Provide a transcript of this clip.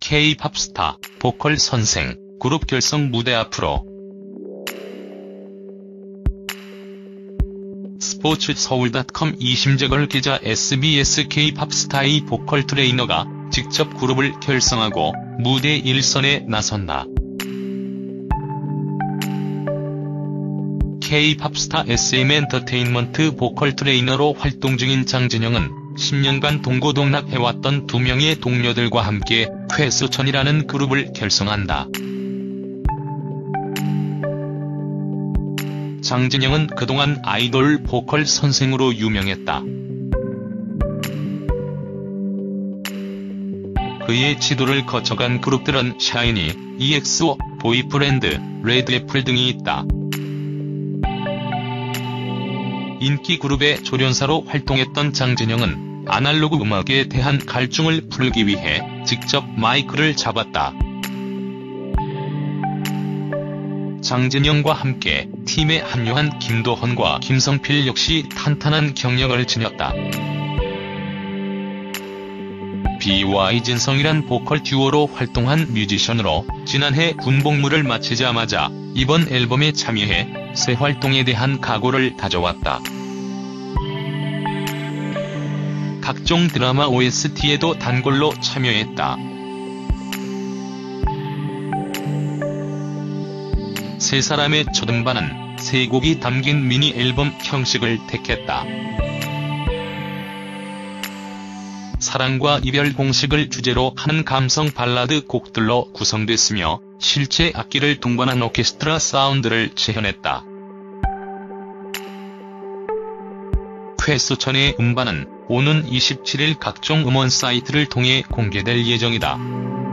K-팝 스타, 보컬 선생, 그룹 결성 무대 앞으로. 스포츠서울.com 이심재걸 기자 SBS K-팝 스타의 보컬 트레이너가 직접 그룹을 결성하고 무대 일선에 나선다. K-팝 스타 SM 엔터테인먼트 보컬 트레이너로 활동 중인 장진영은 10년간 동고동락해왔던 두 명의 동료들과 함께 쾌수천이라는 그룹을 결성한다. 장진영은 그동안 아이돌 보컬 선생으로 유명했다. 그의 지도를 거쳐간 그룹들은 샤이니, EXO, 보이프렌드, 레드애플 등이 있다. 인기 그룹의 조련사로 활동했던 장진영은 아날로그 음악에 대한 갈증을 풀기 위해 직접 마이크를 잡았다. 장진영과 함께 팀에 합류한 김도헌과 김성필 역시 탄탄한 경력을 지녔다. BY진성이란 보컬 듀오로 활동한 뮤지션으로 지난해 군복무를 마치자마자 이번 앨범에 참여해 새 활동에 대한 각오를 다져왔다. 각종 드라마 OST에도 단골로 참여했다. 세 사람의 첫 음반은 세 곡이 담긴 미니 앨범 형식을 택했다. 사랑과 이별 공식을 주제로 하는 감성 발라드 곡들로 구성됐으며 실제 악기를 동반한 오케스트라 사운드를 재현했다. 쾌수천의 음반은 오는 27일 각종 음원 사이트를 통해 공개될 예정이다.